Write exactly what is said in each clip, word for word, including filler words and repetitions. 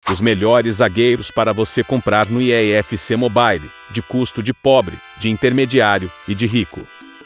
Os melhores zagueiros para você comprar no E A F C Mobile, de custo de pobre, de intermediário e de rico.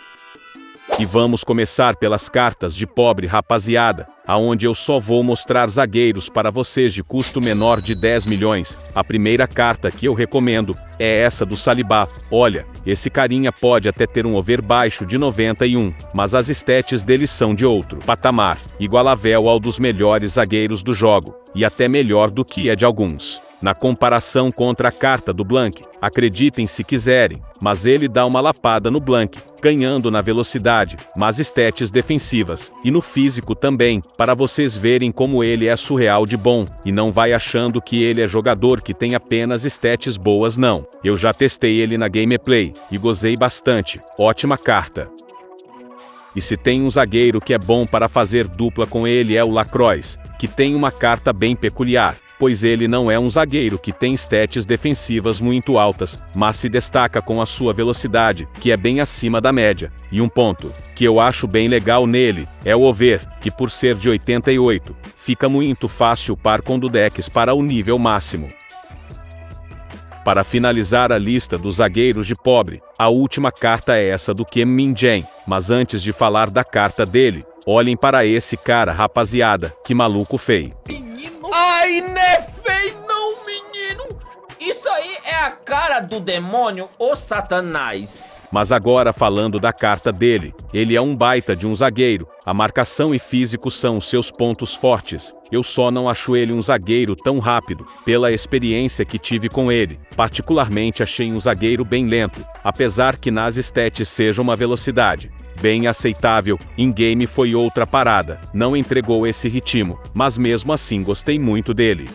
E vamos começar pelas cartas de pobre, rapaziada, aonde eu só vou mostrar zagueiros para vocês de custo menor de dez milhões. A primeira carta que eu recomendo é essa do Saliba. Olha, esse carinha pode até ter um over baixo de noventa e um, mas as stats dele são de outro patamar, igualável ao dos melhores zagueiros do jogo, e até melhor do que é de alguns. Na comparação contra a carta do Blank, acreditem se quiserem, mas ele dá uma lapada no Blank, ganhando na velocidade, mas stats defensivas, e no físico também, para vocês verem como ele é surreal de bom, e não vai achando que ele é jogador que tem apenas stats boas não. Eu já testei ele na gameplay, e gozei bastante, ótima carta. E se tem um zagueiro que é bom para fazer dupla com ele é o Lacroix, que tem uma carta bem peculiar, pois ele não é um zagueiro que tem stats defensivas muito altas, mas se destaca com a sua velocidade, que é bem acima da média. E um ponto que eu acho bem legal nele é o over, que por ser de oitenta e oito, fica muito fácil par com Dudex para o nível máximo. Para finalizar a lista dos zagueiros de pobre, a última carta é essa do Kim Min-jae, mas antes de falar da carta dele, olhem para esse cara, rapaziada, que maluco feio. Ai, né, feio não, menino! Isso aí é a cara do demônio, o Satanás. Mas agora falando da carta dele, ele é um baita de um zagueiro, a marcação e físico são os seus pontos fortes. Eu só não acho ele um zagueiro tão rápido, pela experiência que tive com ele. Particularmente achei um zagueiro bem lento, apesar que nas stats seja uma velocidade bem aceitável. Em game foi outra parada, não entregou esse ritmo, mas mesmo assim gostei muito dele.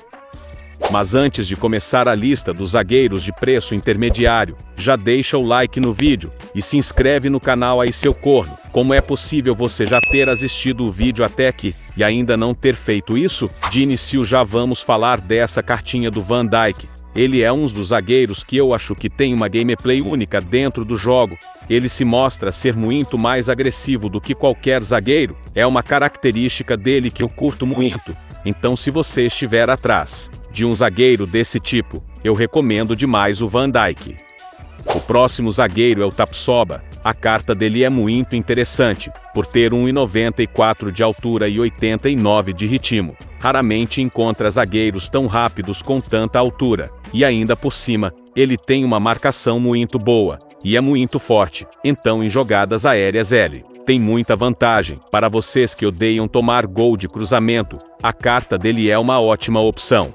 Mas antes de começar a lista dos zagueiros de preço intermediário, já deixa o like no vídeo e se inscreve no canal aí, seu corno. Como é possível você já ter assistido o vídeo até aqui e ainda não ter feito isso? De início já vamos falar dessa cartinha do Van Dijk. Ele é um dos zagueiros que eu acho que tem uma gameplay única dentro do jogo. Ele se mostra ser muito mais agressivo do que qualquer zagueiro, é uma característica dele que eu curto muito. Então se você estiver atrás de um zagueiro desse tipo, eu recomendo demais o Van Dijk. O próximo zagueiro é o Tapsoba. A carta dele é muito interessante, por ter um metro e noventa e quatro de altura e oitenta e nove de ritmo. Raramente encontra zagueiros tão rápidos com tanta altura, e ainda por cima, ele tem uma marcação muito boa, e é muito forte, então em jogadas aéreas ele tem muita vantagem. Para vocês que odeiam tomar gol de cruzamento, a carta dele é uma ótima opção.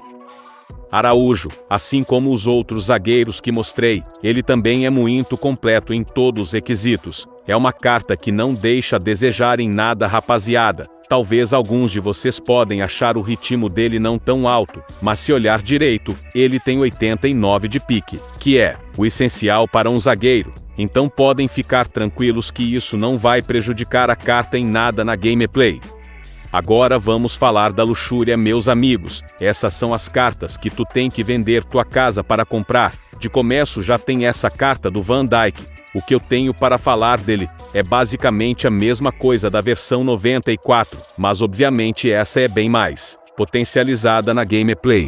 Araújo, assim como os outros zagueiros que mostrei, ele também é muito completo em todos os requisitos. É uma carta que não deixa a desejar em nada, rapaziada. Talvez alguns de vocês podem achar o ritmo dele não tão alto, mas se olhar direito, ele tem oitenta e nove de pique, que é o essencial para um zagueiro. Então podem ficar tranquilos que isso não vai prejudicar a carta em nada na gameplay. Agora vamos falar da luxúria, meus amigos. Essas são as cartas que tu tem que vender tua casa para comprar. De começo já tem essa carta do Van Dijk. O que eu tenho para falar dele é basicamente a mesma coisa da versão noventa e quatro, mas obviamente essa é bem mais potencializada na gameplay.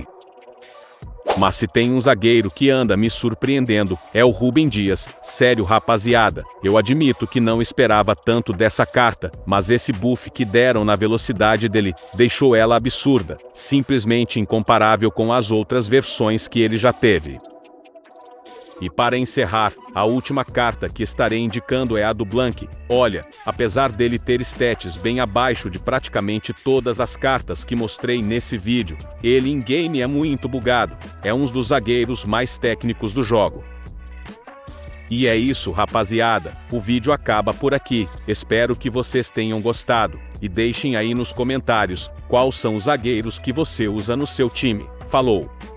Mas se tem um zagueiro que anda me surpreendendo, é o Rúben Dias. Sério, rapaziada, eu admito que não esperava tanto dessa carta, mas esse buff que deram na velocidade dele, deixou ela absurda, simplesmente incomparável com as outras versões que ele já teve. E para encerrar, a última carta que estarei indicando é a do Blank. Olha, apesar dele ter stats bem abaixo de praticamente todas as cartas que mostrei nesse vídeo, ele em game é muito bugado, é um dos zagueiros mais técnicos do jogo. E é isso, rapaziada, o vídeo acaba por aqui. Espero que vocês tenham gostado, e deixem aí nos comentários quais são os zagueiros que você usa no seu time. Falou!